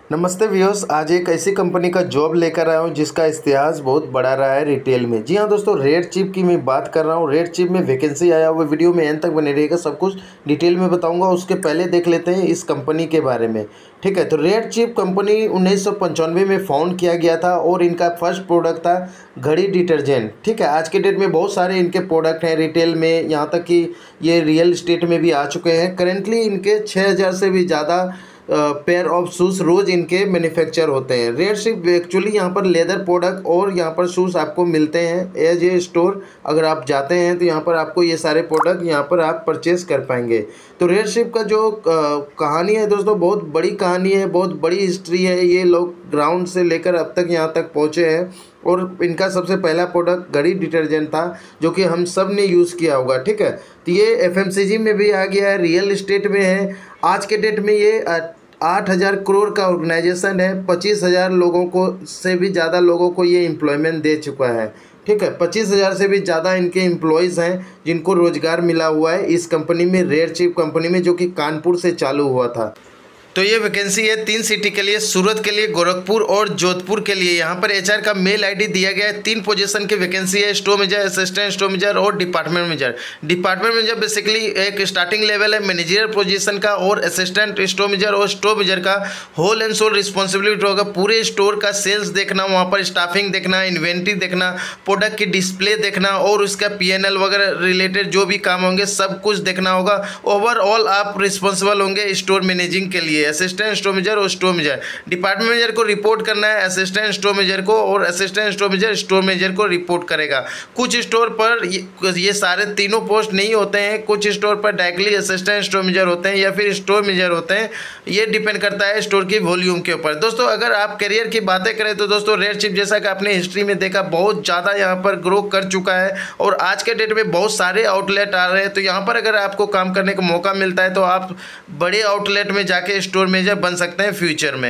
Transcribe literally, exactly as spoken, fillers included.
नमस्ते व्यूअर्स, आज एक ऐसी कंपनी का जॉब लेकर आया हूँ जिसका इतिहास बहुत बड़ा रहा है रिटेल में। जी हाँ दोस्तों, रेड चिप की मैं बात कर रहा हूँ। रेड चिप में वैकेंसी आया हुआ वीडियो में एंड तक बने रहिएगा, सब कुछ डिटेल में बताऊंगा। उसके पहले देख लेते हैं इस कंपनी के बारे में। ठीक है, तो रेड चिप कंपनी उन्नीस सौ पंचानवे में फाउंड किया गया था और इनका फर्स्ट प्रोडक्ट था घड़ी डिटर्जेंट। ठीक है, आज के डेट में बहुत सारे इनके प्रोडक्ट हैं रिटेल में, यहाँ तक कि ये रियल एस्टेट में भी आ चुके हैं। करेंटली इनके छः हज़ार से भी ज़्यादा पेयर ऑफ शूज़ रोज़ इनके मैन्युफैक्चर होते हैं। रेड चिप एक्चुअली यहाँ पर लेदर प्रोडक्ट और यहाँ पर शूज़ आपको मिलते हैं एज ए स्टोर। अगर आप जाते हैं तो यहाँ पर आपको ये सारे प्रोडक्ट यहाँ पर आप परचेज़ कर पाएंगे। तो रेड चिप का जो कहानी है दोस्तों, बहुत बड़ी कहानी है, बहुत बड़ी हिस्ट्री है। ये लोग ग्राउंड से लेकर अब तक यहाँ तक पहुँचे हैं और इनका सबसे पहला प्रोडक्ट घड़ी डिटर्जेंट था जो कि हम सब ने यूज़ किया होगा। ठीक है, तो ये एफएमसीजी में भी आ गया है, रियल एस्टेट में है। आज के डेट में ये आठ हज़ार करोड़ का ऑर्गेनाइजेशन है। पच्चीस हज़ार लोगों को से भी ज़्यादा लोगों को ये एम्प्लॉयमेंट दे चुका है। ठीक है, पच्चीस हज़ार से भी ज़्यादा इनके एम्प्लॉयज़ हैं जिनको रोज़गार मिला हुआ है इस कंपनी में, रेड चिप कंपनी में, जो कि कानपुर से चालू हुआ था। तो ये वैकेंसी है तीन सिटी के लिए, सूरत के लिए, गोरखपुर और जोधपुर के लिए। यहाँ पर एचआर का मेल आईडी दिया गया है। तीन पोजीशन की वैकेंसी है, store manager, assistant store manager और department manager. Department manager basically एक स्टार्टिंग लेवल है मैनेजर पोजीशन का, और असिस्टेंट स्टोर मैनेजर और स्टोर मैनेजर का होल एंड सोल रिस्पॉन्सिबिलिटी होगा पूरे स्टोर का सेल्स देखना, वहाँ पर स्टाफिंग देखना, इन्वेंट्री देखना, प्रोडक्ट की डिस्प्ले देखना और उसका पी एन एल वगैरह रिलेटेड जो भी काम होंगे सब कुछ देखना होगा। ओवरऑल आप रिस्पॉन्सिबल होंगे स्टोर मैनेजिंग के लिए। असिस्टेंट स्टोर मैनेजर और स्टोर मैनेजर, डिपार्टमेंट मैनेजर को रिपोर्ट करना है असिस्टेंट स्टोर मैनेजर को, और assistant store manager store manager को रिपोर्ट करेगा। कुछ स्टोर पर ये, ये सारे तीनों पोस्ट नहीं होते हैं, कुछ स्टोर पर डायरेक्टली असिस्टेंट स्टोर मैनेजर होते हैं या फिर स्टोर मैनेजर होते हैं। ये डिपेंड करता है स्टोर की वॉल्यूम के ऊपर। दोस्तों अगर आप करियर की बातें करें तो दोस्तों रेड चिप जैसा कि आपने हिस्ट्री में देखा बहुत ज़्यादा यहाँ पर ग्रो कर चुका है और आज के डेट में बहुत सारे आउटलेट आ रहे हैं। तो यहाँ पर अगर आपको काम करने का मौका मिलता है तो आप बड़े आउटलेट में जाके स्टोर मैनेजर बन सकते हैं फ्यूचर में।